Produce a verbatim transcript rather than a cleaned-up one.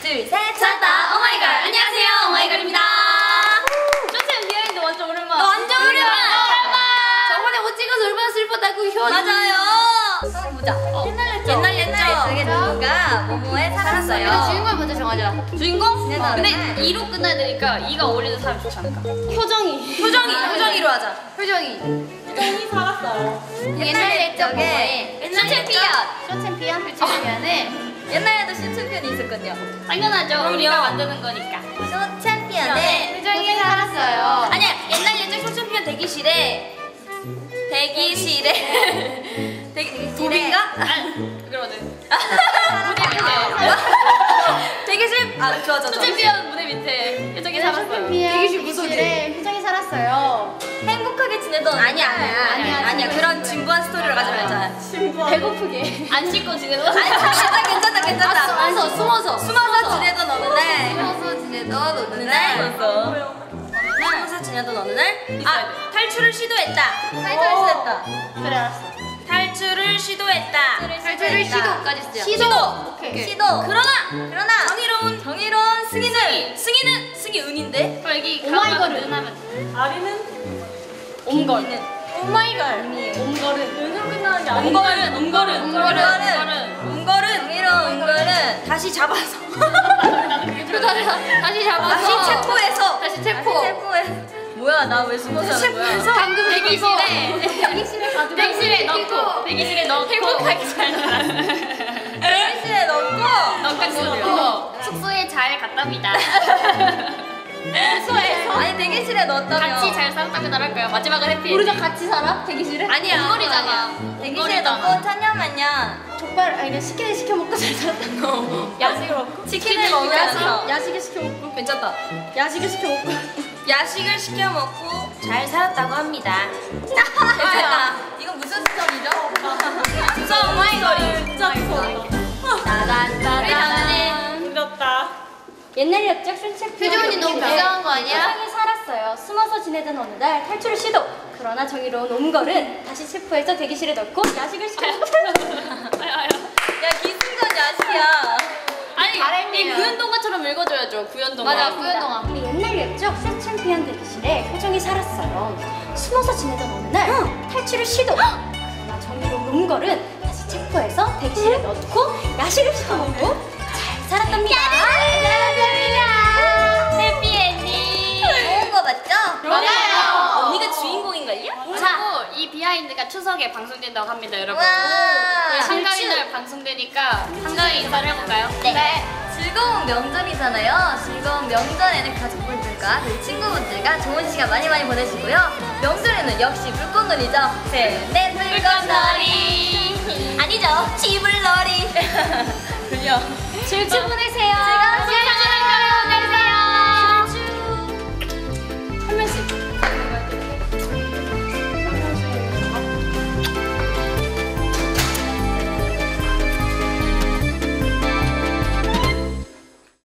둘, 셋! 찾았다! 오마이걸! 안녕하세요! 오마이걸입니다! 쇼챔 비하인드 완전 오랜만! 완전 오랜만! 저번에 못 찍어서 얼마나 슬펐다고 효 맞아요! 한번 보자. 어. 옛날 옛죠? 옛날 옛날에 되게 누군가 모모에 살았어요. 주인공을 먼저 정하자. 주인공? 어. 근데 이로 끝나야 되니까 이가 어울리는 사람이 좋지 않을까? 효정이. 효정이! 효정이로 하자. 효정이. 효정이 살았어요. 옛날 옛적에 옛날 쇼챔피언. 쇼챔피언. 쇼챔피언에 옛날에도 쇼챔피언이 있었거든요. 당연하죠. 우리가 만드는 거니까. 쇼챔피언에 효정이 살았어요. 아니야! 옛날 옛적 쇼챔피언 대기실에 대기실에 대기, 도빈가? 아니, 그러거든. 대기실? 아 좋아 좋아 좋아. 쇼챔피언 무대 밑에 효정이 살았어요. 대기실 무속에 효정이 살았어요. 행복하게 지내던 아니야 아니야, 아니야 아니야. 아니야 그런 진부한 스토리를 가지 말자. 배고프게. 안 씻고 지내던. 아니 괜찮다 괜찮다 괜찮다. 숨어서 숨어서 숨어서 지내던 어느 날 숨어서 지내던 어느 어느 날 날 숨어서 지내던 어느 날 있어야 아 돼. 탈출을 시도했다. 탈출을 오. 시도했다. 그래 알았어. 탈출을 시도했다. 탈출을 시도까지 쓰자. 시도. 오케이. 시도. 그러나 그러나 정의로운 정의로운 승희는 승희는 승희 은인데. 여기 오마이걸은. 은하면 아리는 옴걸. 오마이걸. 옴걸은. 은으로 끝나는 게 아니야. 옴걸은 옴걸은 옴걸은. 옴걸은 옴걸은 정의로운 옴걸은 다시 잡아서 다시 잡아서 다시 체포해서 다시 체포. 체포해. 뭐야 나 왜 숨어서 하는 거야? 방금 대기실에 대기실에 가두고. 대기실에 넣고 대기실에 넣고 행복하게 잘 살았어. 대기실에 넣고 넣고 넣고 숙소에 잘 갔답니다. 숙소에서 아니 대기실에 넣었다며. 같이 잘 살았다고 나랄까요? 마지막은 해피. 우리가 같이 살아? 대기실에? 아니야 옴걸이잖아. 대기실에 넣고 천년만년 족발 아니 치킨을 시켜 먹고 잘 살았다. 야식을 먹고. 치킨을 먹으면서 야식을 시켜 먹고. 괜찮다. 야식을 시켜 먹고. 야식을 시켜 먹고 잘 살았다고 합니다. 괜찮다. 이건 무슨 스토리죠? 진짜 오마이걸이. 진짜 무서워. 따단따단. 울렸다. 옛날 옛적 쇼챔피언 효정 언니 너무 불쌍한 거 아니야? 효정이 살았어요. 숨어서 지내던 어느 날 탈출을 시도. 그러나 정의로운 옴걸은 다시 체포해서 대기실에 넣고 야식을 시켜 먹고 야 기승전 야식이야. 아니 잘했네요. 이 구연동화처럼 읽어줘야죠. 구연동화. 맞아, 구연동화. 우리 옛날 옛적 쇼챔피언 대기실에 효정이 살았어요. 숨어서 지내던 어느 날 탈출을 시도. 그러나 정의로운 옴걸은 다시 체포해서 대기실에 넣고 야식을 시켜 먹고 잘 살았답니다. 해피엔딩. 좋은 거 맞죠? 맞아요. 언니가 주인공인걸요? 그리고 이 비하인드가 추석에 방송된다고 합니다, 여러분. 와. 네, 한가위 날 방송되니까 한가위 인사를 해볼까요? 네. 즐거운 명절이잖아요. 즐거운 명절에는 가족분들과 그리고 친구분들과 좋은 시간 많이 많이 보내시고요. 명절에는 역시 불꽃놀이죠. 셋, 넷, 불꽃놀이. 아니죠, 지불놀이. 그죠? 즐거운 보내세요.